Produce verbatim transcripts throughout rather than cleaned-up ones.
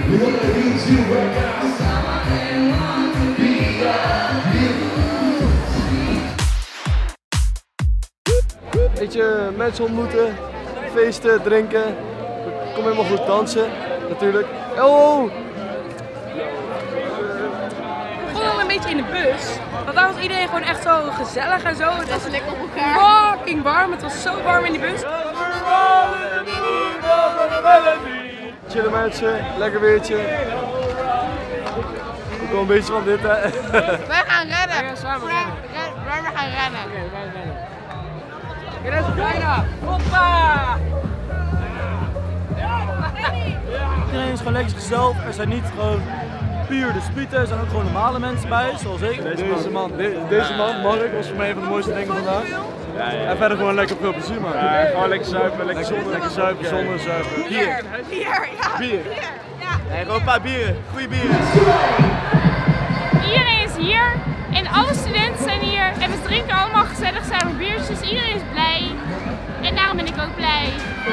Beetje mensen ontmoeten, feesten, drinken. Kom helemaal goed dansen, natuurlijk. Oh! Gewoon een beetje in de bus. Want daar was iedereen gewoon echt zo gezellig en zo. Het was lekker op elkaar. Fucking warm. Het was zo warm in die bus. Chillen mensen, lekker weertje. Ik kom een beetje van dit, hè. Wij gaan rennen. Ja, samen rennen. Wij gaan rennen. Oké, wij rennen. Ja, dat is bijna. Hoppa! Iedereen is gewoon lekker zichzelf. Er zijn niet gewoon puur de spieten, er zijn ook gewoon normale mensen bij, zoals ik. Deze, deze man, de, deze man, Mark, was voor mij een van de mooiste dingen vandaag. Ja, ja. En verder gewoon lekker veel plezier maken. Ja, gewoon lekker zuipen, lekker zonder, lekker zuipen, zonder zuipen. Bier. Bier, ja. Bier. Ja. Nee, gewoon een paar bieren, goede bieren. Iedereen is hier en alle studenten zijn hier en we drinken allemaal gezellig samen biertjes. Iedereen is blij en daarom ben ik ook blij.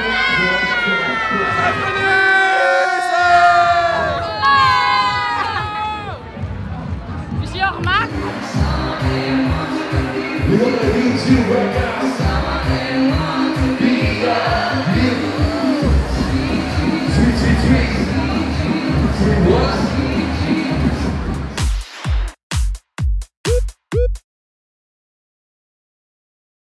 Is die al gemaakt?